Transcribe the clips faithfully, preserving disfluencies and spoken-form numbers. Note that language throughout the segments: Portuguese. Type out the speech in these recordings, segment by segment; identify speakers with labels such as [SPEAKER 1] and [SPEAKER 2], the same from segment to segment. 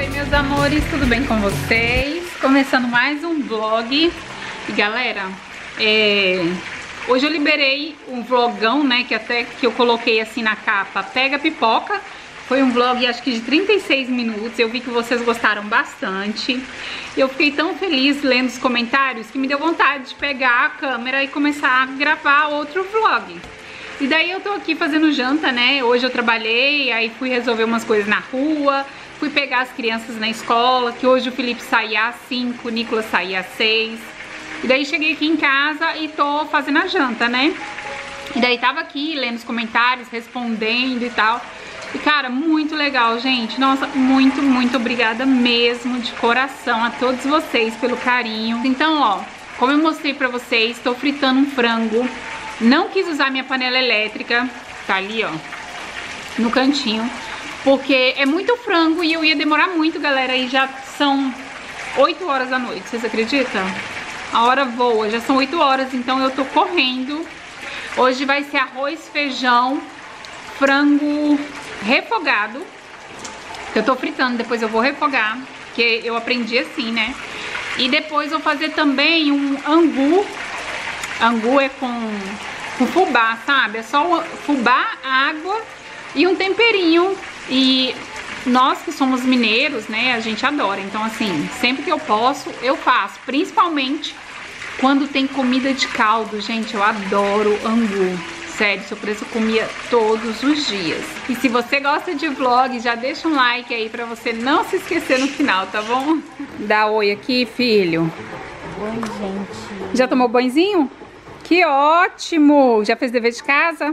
[SPEAKER 1] Meus amores, tudo bem com vocês? Começando mais um vlog. E galera, é... hoje eu liberei um vlogão, né? Que até que eu coloquei assim na capa, Pega Pipoca. Foi um vlog acho que de trinta e seis minutos. Eu vi que vocês gostaram bastante. Eu fiquei tão feliz lendo os comentários que me deu vontade de pegar a câmera e começar a gravar outro vlog. E daí eu tô aqui fazendo janta, né? Hoje eu trabalhei, aí fui resolver umas coisas na rua. Fui pegar as crianças na escola, que hoje o Felipe saía às cinco, o Nicolas saía às seis. E daí cheguei aqui em casa e tô fazendo a janta, né? E daí tava aqui lendo os comentários, respondendo e tal. E cara, muito legal, gente. Nossa, muito, muito obrigada mesmo, de coração, a todos vocês pelo carinho. Então, ó, como eu mostrei pra vocês, tô fritando um frango. Não quis usar minha panela elétrica, tá ali, ó, no cantinho. Porque é muito frango e eu ia demorar muito, galera. E já são oito horas da noite, vocês acreditam? A hora voa, já são oito horas, então eu tô correndo. Hoje vai ser arroz, feijão, frango refogado, que eu tô fritando, depois eu vou refogar, que eu aprendi assim, né? E depois vou fazer também um angu. Angu é com, com fubá, sabe? É só fubá, água e um temperinho. E nós que somos mineiros, né, a gente adora. Então assim, sempre que eu posso, eu faço. Principalmente quando tem comida de caldo, gente, eu adoro angu. Sério, se eu pudesse eu comia todos os dias. E se você gosta de vlog, já deixa um like aí pra você não se esquecer no final, tá bom? Dá oi aqui, filho.
[SPEAKER 2] Oi, gente.
[SPEAKER 1] Já tomou banhozinho? Que ótimo! Já fez dever de casa?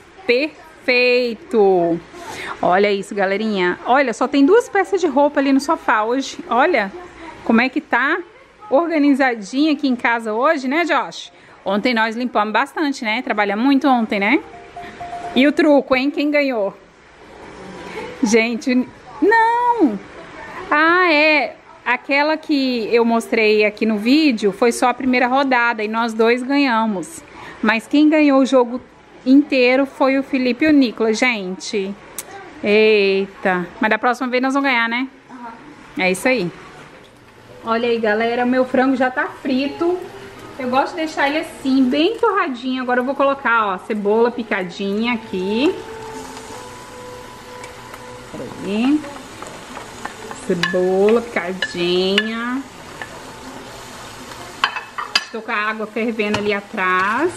[SPEAKER 1] Perfeito! Olha isso, galerinha. Olha, só tem duas peças de roupa ali no sofá hoje. Olha como é que tá organizadinha aqui em casa hoje, né, Josh? Ontem nós limpamos bastante, né? Trabalhamos muito ontem, né? E o truco, hein? Quem ganhou? Gente, não! Ah, é... Aquela que eu mostrei aqui no vídeo foi só a primeira rodada e nós dois ganhamos. Mas quem ganhou o jogo inteiro foi o Felipe e o Nicolas, gente. Eita. Mas da próxima vez nós vamos ganhar, né? Uhum. É isso aí. Olha aí, galera, o meu frango já tá frito. Eu gosto de deixar ele assim, bem torradinho. Agora eu vou colocar, ó, cebola picadinha aqui. Peraí. Cebola picadinha. Estou com a água fervendo ali atrás.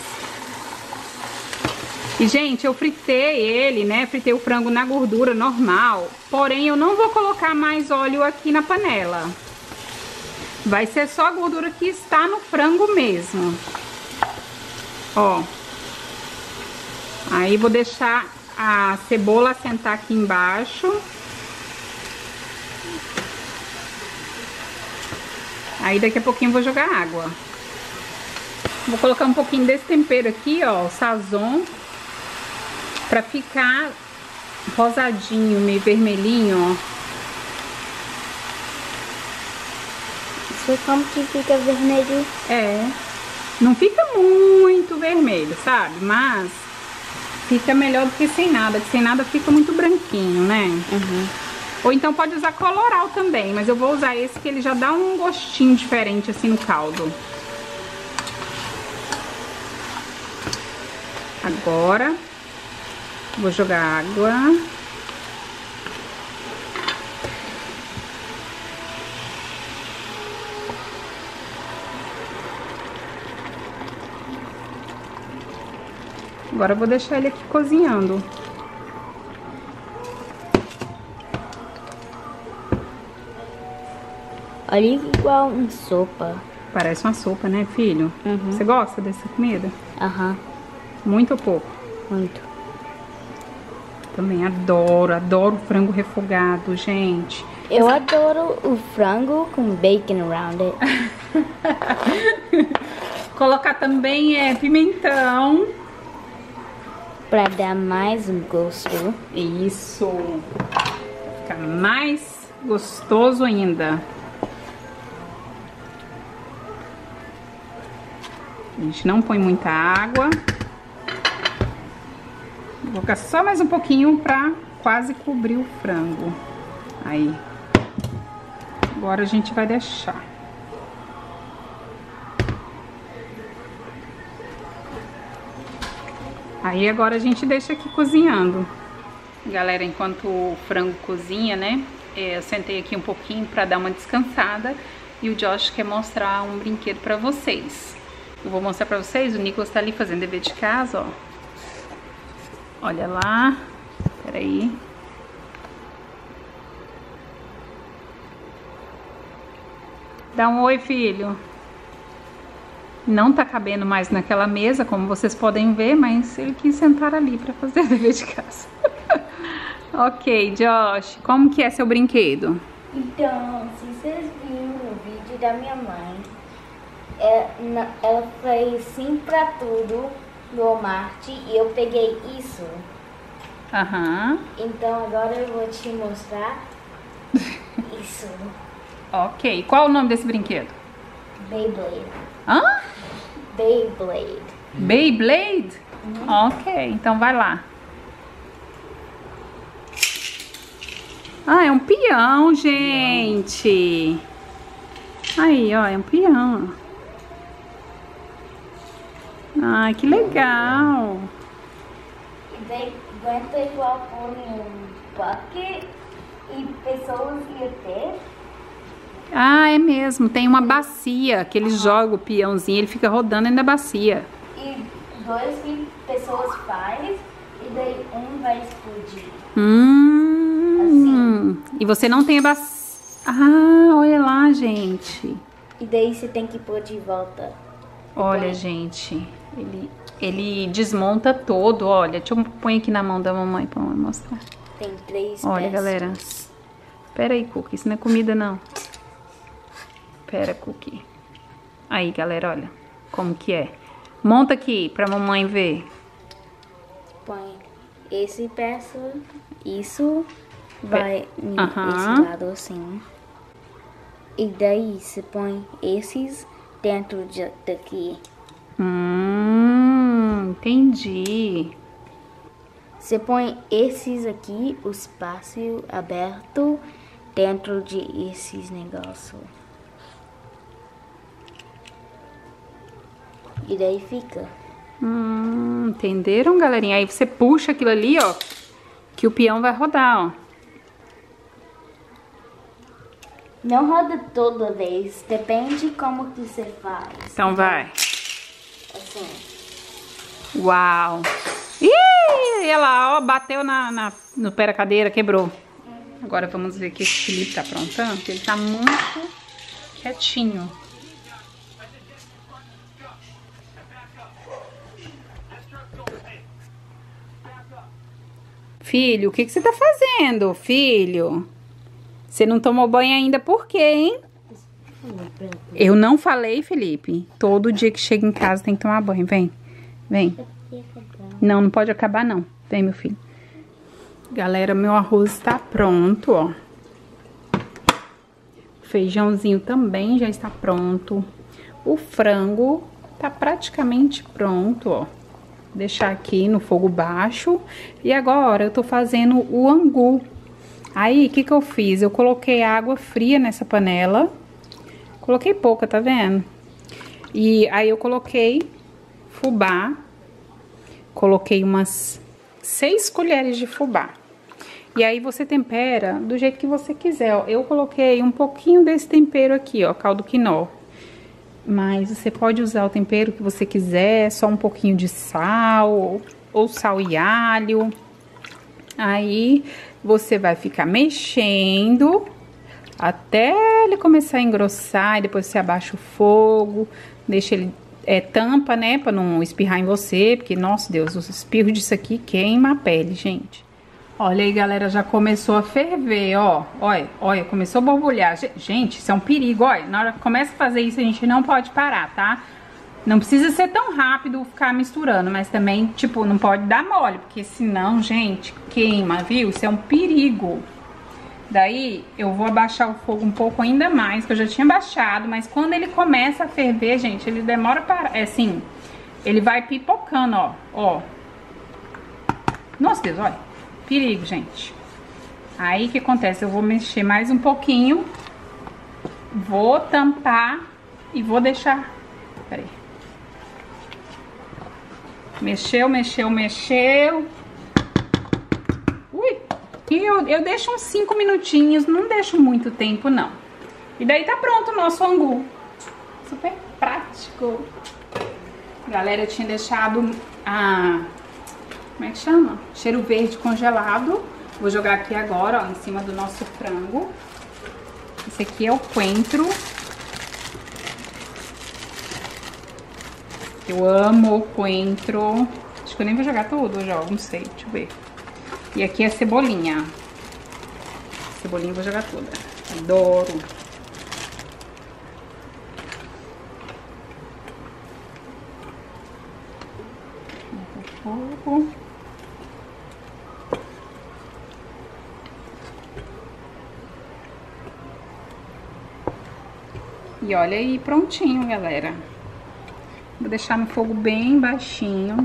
[SPEAKER 1] E, gente, eu fritei ele, né? Fritei o frango na gordura normal. Porém, eu não vou colocar mais óleo aqui na panela. Vai ser só a gordura que está no frango mesmo. Ó. Aí, vou deixar a cebola assentar aqui embaixo. Aí, daqui a pouquinho eu vou jogar água. Vou colocar um pouquinho desse tempero aqui, ó, o sazon. Pra ficar rosadinho, meio vermelhinho, ó.
[SPEAKER 2] Isso é como que fica vermelho?
[SPEAKER 1] É. Não fica muito vermelho, sabe? Mas fica melhor do que sem nada. Que sem nada fica muito branquinho, né?
[SPEAKER 2] Uhum.
[SPEAKER 1] Ou então pode usar coloral também. Mas eu vou usar esse que ele já dá um gostinho diferente assim no caldo. Agora... vou jogar água. Agora eu vou deixar ele aqui cozinhando.
[SPEAKER 2] Olha, igual uma sopa.
[SPEAKER 1] Parece uma sopa, né, filho?
[SPEAKER 2] Uhum.
[SPEAKER 1] Você gosta dessa comida?
[SPEAKER 2] Aham.
[SPEAKER 1] Muito ou pouco?
[SPEAKER 2] Muito.
[SPEAKER 1] Também adoro, adoro frango refogado, gente.
[SPEAKER 2] Eu adoro o frango com bacon around it.
[SPEAKER 1] Colocar também é pimentão.
[SPEAKER 2] Pra dar mais um gosto.
[SPEAKER 1] Isso. Fica mais gostoso ainda. A gente não põe muita água. Vou colocar só mais um pouquinho pra quase cobrir o frango. Aí. Agora a gente vai deixar. Aí agora a gente deixa aqui cozinhando. Galera, enquanto o frango cozinha, né? É, eu sentei aqui um pouquinho pra dar uma descansada. E o Josh quer mostrar um brinquedo pra vocês. Eu vou mostrar pra vocês. O Nicolas tá ali fazendo dever de casa, ó. Olha lá. Peraí. Dá um oi, filho. Não tá cabendo mais naquela mesa, como vocês podem ver, mas ele quis sentar ali pra fazer dever de casa. Ok, Josh, como que é seu brinquedo?
[SPEAKER 2] Então, se vocês viram o vídeo da minha mãe, é, na, ela fez sim pra tudo no Walmart e eu peguei isso.
[SPEAKER 1] Aham.
[SPEAKER 2] Então agora eu vou te mostrar isso.
[SPEAKER 1] Ok, qual o nome desse brinquedo?
[SPEAKER 2] Beyblade.
[SPEAKER 1] Hã?
[SPEAKER 2] Beyblade.
[SPEAKER 1] Beyblade? Uhum. Ok, então vai lá. Ah, é um peão, gente. Aí, ó, é um peão. Ai, que legal.
[SPEAKER 2] E daí aguenta igual por um bucket e pessoas iam ter.
[SPEAKER 1] Ah, é mesmo. Tem uma bacia que eles jogam o peãozinho, ele fica rodando dentro da bacia.
[SPEAKER 2] E dois que pessoas faz e daí um vai explodir.
[SPEAKER 1] Hum.
[SPEAKER 2] Assim.
[SPEAKER 1] E você não tem a bacia. Ah, olha lá, gente.
[SPEAKER 2] E daí você tem que pôr de volta.
[SPEAKER 1] Olha,
[SPEAKER 2] Põe.
[SPEAKER 1] gente. Ele, ele desmonta todo, olha. Deixa eu pôr aqui na mão da mamãe pra mamãe mostrar.
[SPEAKER 2] Tem três
[SPEAKER 1] Olha,
[SPEAKER 2] peças.
[SPEAKER 1] galera. Pera aí, Cookie. Isso não é comida, não. Pera, Cookie. Aí, galera, olha. Como que é. Monta aqui pra mamãe ver.
[SPEAKER 2] Põe esse peça, isso vai
[SPEAKER 1] Aham.
[SPEAKER 2] esse lado assim. E daí você põe esses dentro de, daqui.
[SPEAKER 1] Hum, entendi.
[SPEAKER 2] Você põe esses aqui, o espaço aberto, dentro de esses negócios. E daí fica.
[SPEAKER 1] Hum, entenderam, galerinha? Aí você puxa aquilo ali, ó, que o peão vai rodar, ó.
[SPEAKER 2] Não roda toda vez, depende como que você faz.
[SPEAKER 1] Então vai.
[SPEAKER 2] Assim.
[SPEAKER 1] Uau. Ih, olha lá, ó, bateu na, na, no pé da cadeira, quebrou. Agora vamos ver o que esse Felipe tá aprontando, porque ele tá muito quietinho. Filho, o que, que você tá fazendo, filho? Você não tomou banho ainda por quê, hein? Eu não falei, Felipe. Todo dia que chega em casa tem que tomar banho. Vem, vem. Não, não pode acabar, não. Vem, meu filho. Galera, meu arroz está pronto, ó. O feijãozinho também já está pronto. O frango tá praticamente pronto, ó. Deixar aqui no fogo baixo. E agora eu tô fazendo o angu. Aí, o que que eu fiz? Eu coloquei água fria nessa panela. Coloquei pouca, tá vendo? E aí eu coloquei fubá. Coloquei umas seis colheres de fubá. E aí você tempera do jeito que você quiser, ó. Eu coloquei um pouquinho desse tempero aqui, ó, caldo quinó. Mas você pode usar o tempero que você quiser, só um pouquinho de sal, ou, ou sal e alho. Aí você vai ficar mexendo até ele começar a engrossar, e depois você abaixa o fogo, deixa ele, é, tampa, né, pra não espirrar em você, porque, nossa Deus, os espirros disso aqui queima a pele, gente. Olha aí, galera, já começou a ferver, ó, olha, olha, começou a borbulhar. Gente, isso é um perigo, olha, na hora que começa a fazer isso, a gente não pode parar, tá? Não precisa ser tão rápido ficar misturando, mas também, tipo, não pode dar mole, porque senão, gente, queima, viu? Isso é um perigo. Daí, eu vou abaixar o fogo um pouco ainda mais, que eu já tinha baixado, mas quando ele começa a ferver, gente, ele demora para... É assim, ele vai pipocando, ó, ó. Nossa Deus, olha. Perigo, gente. Aí, o que acontece? Eu vou mexer mais um pouquinho Vou tampar e vou deixar... Peraí. Mexeu, mexeu, mexeu. Ui! E eu, eu deixo uns cinco minutinhos, não deixo muito tempo, não. E daí tá pronto o nosso angu. Super prático. Galera, eu tinha deixado a... Como é que chama? Cheiro verde congelado. Vou jogar aqui agora, ó, em cima do nosso frango. Esse aqui é o coentro. Eu amo o coentro. Acho que eu nem vou jogar tudo, eu jogo, não sei, deixa eu ver. E aqui é a cebolinha. Cebolinha eu vou jogar toda. Adoro. Fogo. E olha aí, prontinho, galera. Vou deixar no fogo bem baixinho.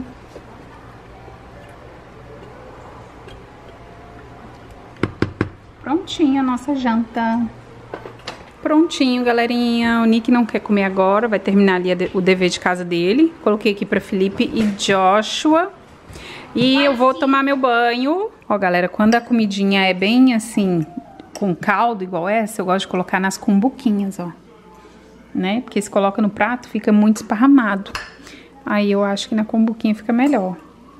[SPEAKER 1] Prontinho a nossa janta. Prontinho, galerinha. O Nick não quer comer agora, vai terminar ali o dever de casa dele. Coloquei aqui pra Felipe e Joshua. E eu vou tomar meu banho. Ó, galera, quando a comidinha é bem assim, com caldo igual essa, eu gosto de colocar nas cumbuquinhas, ó. Né? Porque se coloca no prato, fica muito esparramado. Aí eu acho que na cumbuquinha fica melhor.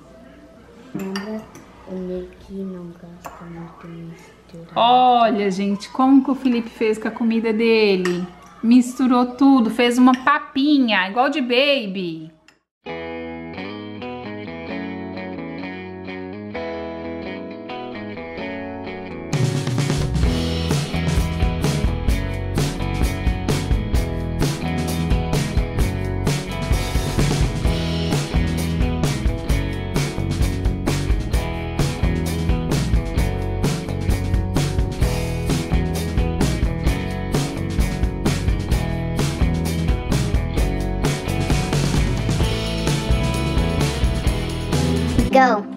[SPEAKER 2] O Nick não gosta muito misturado.
[SPEAKER 1] Olha, gente, como que o Felipe fez com a comida dele? Misturou tudo, fez uma papinha, igual de baby.
[SPEAKER 2] Go.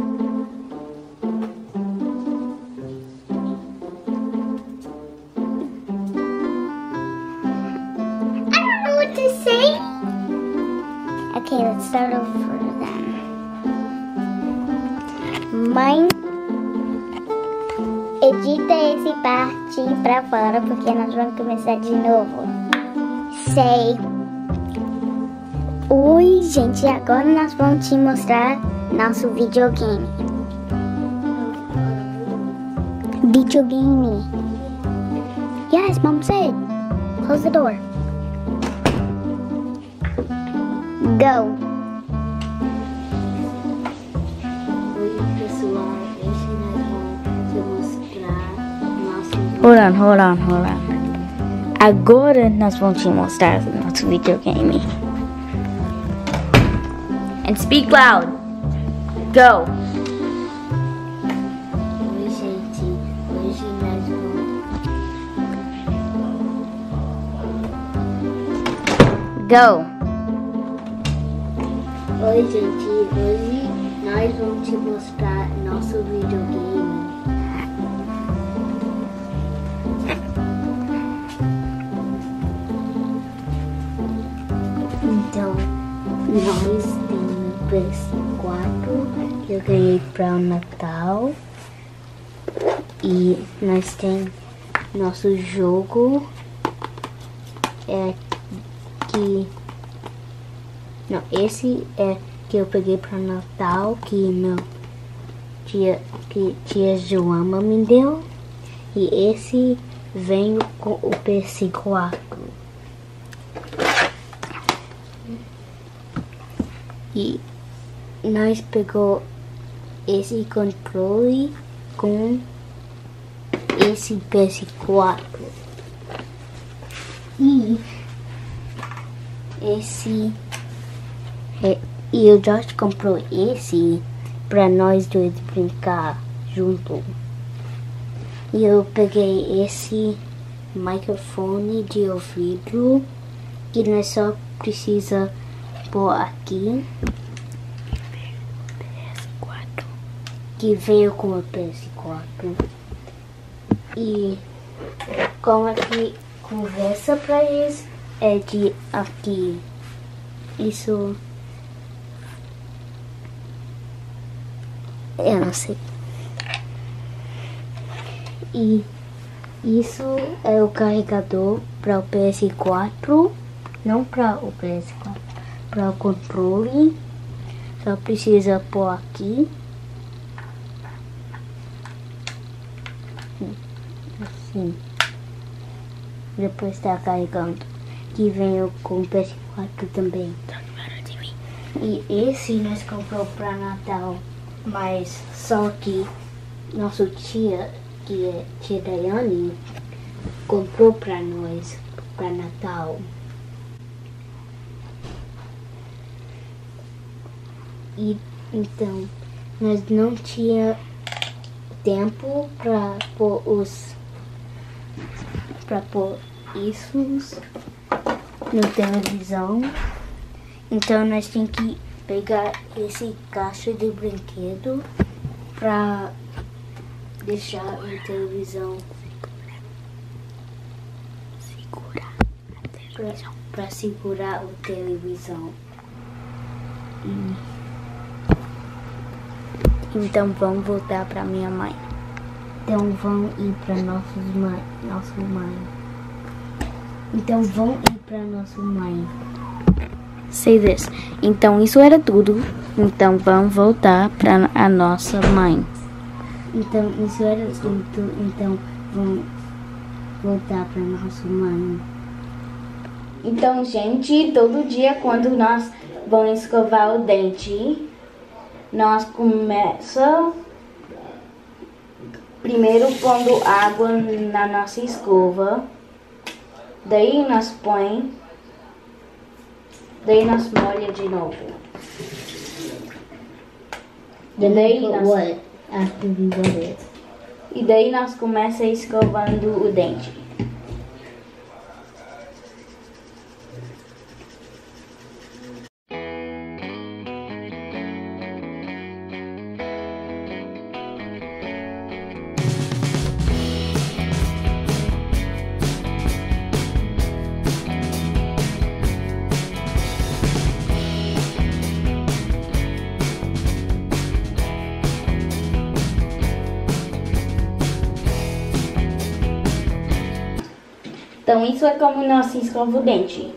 [SPEAKER 2] I don't know what to say. Okay, let's start over then. Mãe, edita esse parte pra fora porque nós vamos começar de novo. Sei. Oi, gente, agora nós vamos te mostrar nosso videogame. Videogame. Yes, Mom said. Close the door. Go.
[SPEAKER 3] Oi, pessoal. Hoje nós vamos te mostrar nosso...
[SPEAKER 2] Hold on, hold on, hold on. Agora nós vamos te mostrar nosso videogame. And speak loud. Go.
[SPEAKER 3] Oi, gente. Hoje nós vamos...
[SPEAKER 2] Go.
[SPEAKER 3] Oi, gente. Hoje nós vamos te mostrar nosso videogame. Então, nós temos P S quatro que eu ganhei para o Natal. E nós temos nosso jogo. É que... Não, esse é que eu peguei para o Natal, que meu tia, que tia Joama me deu. E esse veio com o P S quatro. E nós pegou esse controle com esse P S quatro. E esse é, e o Josh comprou esse pra nós dois brincar junto. E eu peguei esse microfone de ouvido que nós só precisa pôr aqui. P S quatro. Que veio com o P S quatro. E como é que conversa pra eles é de aqui. Isso... Eu não sei. E isso é o carregador para o P S quatro. Não para o P S quatro. Para o controle. Só precisa pôr aqui. Assim. Depois está carregando. Que vem com o P S quatro também. E esse nós comprou para Natal. Mas só que nosso tia, que é tia Daiane, comprou para nós para Natal. E então nós não tinha tempo para pôr os para pôr isso na televisão. Então nós tínhamos que pegar esse caixa de brinquedo para deixar na televisão. Segurar a televisão. Para segurar a televisão. E... Então vamos voltar para minha mãe. Então vão ir para nossos mãe, nossa mãe. Então vão ir para nossa mãe. Say this. Então isso era tudo. Então vamos voltar para a nossa mãe. Então isso era tudo. Então vamos voltar para nossa mãe.
[SPEAKER 2] Então, gente, todo dia quando nós vamos escovar o dente, nós começa primeiro pondo água na nossa escova. Daí nós põe Daí nós molha de novo. Daí nós...
[SPEAKER 3] What? After we wet it.
[SPEAKER 2] E daí nós começa escovando o dente. Então isso é como nós escova o dente.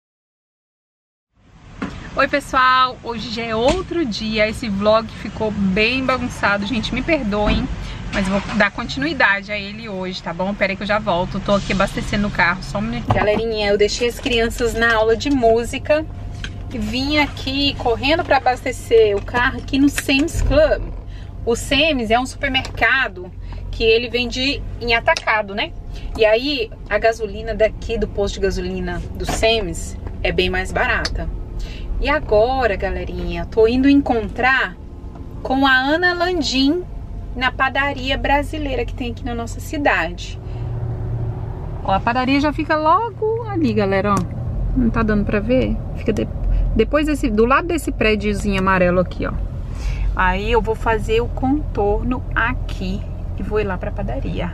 [SPEAKER 1] Oi pessoal, hoje já é outro dia, esse vlog ficou bem bagunçado, gente, me perdoem, mas vou dar continuidade a ele hoje, tá bom? Pera aí que eu já volto, tô aqui abastecendo o carro, só um minuto. Galerinha, eu deixei as crianças na aula de música e vim aqui correndo para abastecer o carro aqui no Sam's Club. O Sam's é um supermercado que ele vende em atacado, né? E aí a gasolina daqui do posto de gasolina do Sam's é bem mais barata. E agora, galerinha, tô indo encontrar com a Ana Landim na padaria brasileira que tem aqui na nossa cidade. Ó, a padaria já fica logo ali, galera, ó. Não tá dando pra ver? Fica de... depois desse, do lado desse prédiozinho amarelo aqui, ó. Aí eu vou fazer o contorno aqui e vou ir lá pra padaria.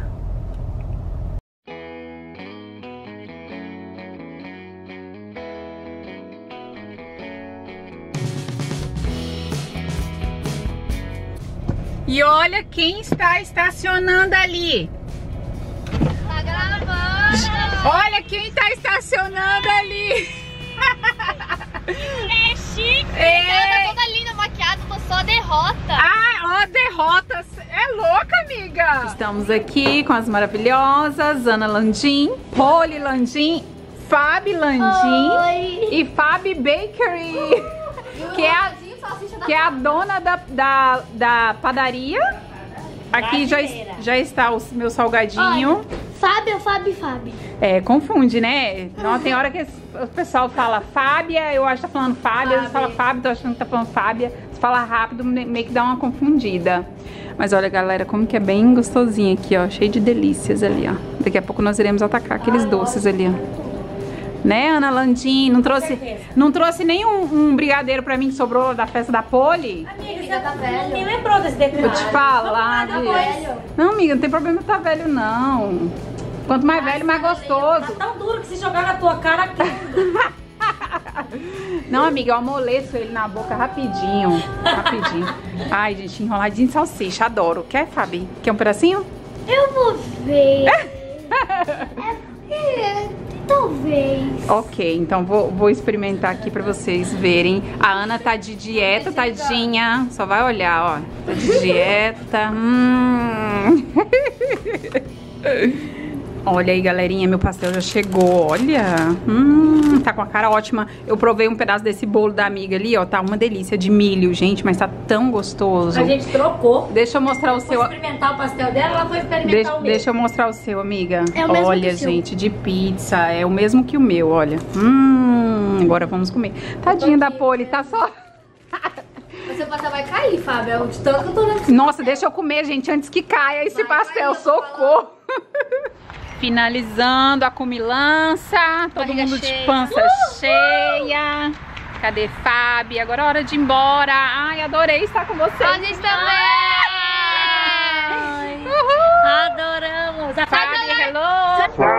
[SPEAKER 1] E olha quem está estacionando ali.
[SPEAKER 4] Tá gravando.
[SPEAKER 1] Olha quem está estacionando ali.
[SPEAKER 4] É chique.
[SPEAKER 1] É.
[SPEAKER 4] Ela tá toda linda, maquiada, tô só derrota.
[SPEAKER 1] Ah, ó, derrota. É louca, amiga. Estamos aqui com as maravilhosas Ana Landim, Polly Landim, Fabi Landim
[SPEAKER 4] Oi.
[SPEAKER 1] e Fabi Bakery, que é a, que é a dona da, da, da padaria. Aqui já, já está o meu salgadinho.
[SPEAKER 4] Fábio, Fábio, Fábio.
[SPEAKER 1] É, confunde, né? Não, tem hora que o pessoal fala Fábia, eu acho que tá falando Fábia, você fala Fábio, tô achando que tá falando Fábia. Você fala rápido, meio que dá uma confundida. Mas olha, galera, como que é bem gostosinho aqui, ó. Cheio de delícias ali, ó. Daqui a pouco nós iremos atacar aqueles Ai, doces ali, ó. Né, Ana Landim? Não trouxe, não trouxe nenhum um brigadeiro pra mim que sobrou da festa da Polly?
[SPEAKER 4] Amiga, já tá velho.
[SPEAKER 5] Nem lembrou desse detalhe.
[SPEAKER 1] Vou te falar, viu? Não, amiga, não tem problema tá velho, não. Quanto mais velho, mais gostoso.
[SPEAKER 5] Tá tão duro que se jogar na tua cara aqui.
[SPEAKER 1] Não, amiga, eu amoleço ele na boca rapidinho. Rapidinho. Ai, gente, enroladinho de salsicha, adoro. Quer, Fabi? Quer um pedacinho?
[SPEAKER 4] Eu vou ver. é, talvez.
[SPEAKER 1] Ok, então vou, vou experimentar aqui pra vocês verem. A Ana tá de dieta, tadinha. Só vai olhar, ó. Tá de dieta. Hum. Olha aí, galerinha, meu pastel já chegou. Olha, hum, tá com a cara ótima. Eu provei um pedaço desse bolo da amiga ali, ó. Tá uma delícia de milho, gente, mas tá tão gostoso.
[SPEAKER 5] A gente trocou.
[SPEAKER 1] Deixa eu mostrar o seu.
[SPEAKER 5] Foi experimentar o pastel dela, ela foi experimentar
[SPEAKER 1] Deixa,
[SPEAKER 5] o meu.
[SPEAKER 1] deixa eu mostrar o seu, amiga.
[SPEAKER 4] É o mesmo
[SPEAKER 1] olha,
[SPEAKER 4] que o seu.
[SPEAKER 1] gente, de pizza. É o mesmo que o meu, olha. Hum, agora vamos comer. Tadinha da Poli, tá só...
[SPEAKER 4] Você pastel vai cair, Fábio. É o de tanto que eu tô nesse
[SPEAKER 1] Nossa, deixa eu comer, gente, antes que caia esse
[SPEAKER 4] Vai,
[SPEAKER 1] pastel.
[SPEAKER 4] vai, eu tô
[SPEAKER 1] Socorro. Finalizando a comilança. Todo
[SPEAKER 4] Barriga
[SPEAKER 1] mundo de
[SPEAKER 4] cheia.
[SPEAKER 1] pança cheia. Cadê Fábio? Agora é hora de ir embora. Ai, adorei estar com vocês.
[SPEAKER 4] A gente também.
[SPEAKER 1] Uhul.
[SPEAKER 5] Adoramos. A
[SPEAKER 1] Fábio, hello.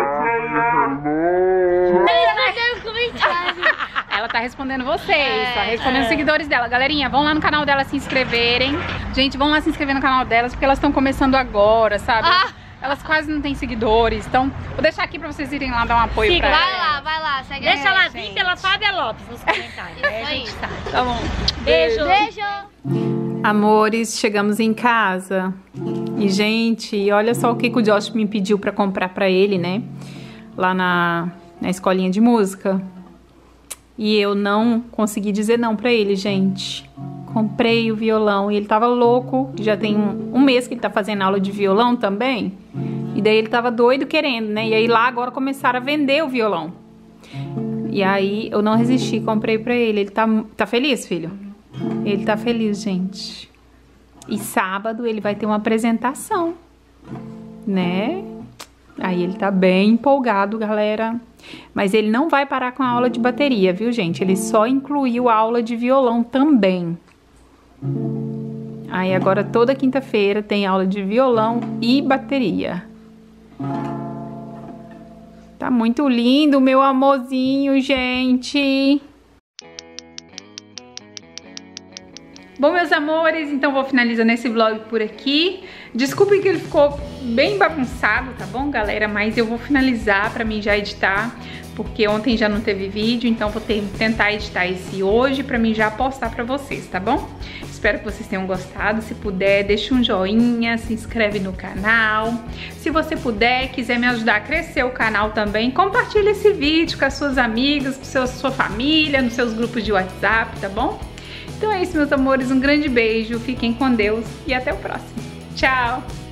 [SPEAKER 4] Ele vai ter um comentário.
[SPEAKER 1] Ela tá respondendo vocês,
[SPEAKER 4] É,
[SPEAKER 1] tá respondendo
[SPEAKER 5] é.
[SPEAKER 1] os seguidores dela. Galerinha, vão lá no canal dela se inscreverem. Gente, vão lá se inscrever no canal delas, porque elas estão começando agora, sabe?
[SPEAKER 4] Ah.
[SPEAKER 1] Elas quase não têm seguidores, então vou deixar aqui pra vocês irem lá dar um apoio
[SPEAKER 5] Siga,
[SPEAKER 1] pra
[SPEAKER 4] Vai
[SPEAKER 1] elas.
[SPEAKER 4] lá, vai lá. Segue
[SPEAKER 5] Deixa
[SPEAKER 4] aí,
[SPEAKER 5] ela
[SPEAKER 4] gente.
[SPEAKER 5] vir pela Fábia Lopes nos comentários.
[SPEAKER 4] Isso
[SPEAKER 5] Aí a
[SPEAKER 4] aí.
[SPEAKER 5] gente sabe.
[SPEAKER 1] Tá bom.
[SPEAKER 5] Beijo.
[SPEAKER 4] Beijo.
[SPEAKER 1] Amores, chegamos em casa. E, gente, olha só o que, que o Josh me pediu pra comprar pra ele, né? Lá na, na escolinha de música. E eu não consegui dizer não pra ele, gente. Comprei o violão e ele tava louco. Já tem um, um mês que ele tá fazendo aula de violão também. E daí ele tava doido querendo, né? E aí lá agora começaram a vender o violão. E aí eu não resisti, comprei pra ele. Ele tá, tá feliz, filho? Ele tá feliz, gente. E sábado ele vai ter uma apresentação, né? Aí ele tá bem empolgado, galera. Mas ele não vai parar com a aula de bateria, viu, gente? Ele só incluiu a aula de violão também. Aí agora toda quinta-feira tem aula de violão e bateria. Tá muito lindo, meu amorzinho, gente. Bom, meus amores, então vou finalizando esse vlog por aqui. Desculpem que ele ficou bem bagunçado, tá bom, galera? Mas eu vou finalizar pra mim já editar, porque ontem já não teve vídeo, então vou ter, tentar editar esse hoje pra mim já postar pra vocês, tá bom? Espero que vocês tenham gostado. Se puder, deixa um joinha, se inscreve no canal. Se você puder, quiser me ajudar a crescer o canal também, compartilha esse vídeo com as suas amigas, com a sua família, nos seus grupos de WhatsApp, tá bom? Então é isso, meus amores, um grande beijo, fiquem com Deus e até o próximo. Tchau!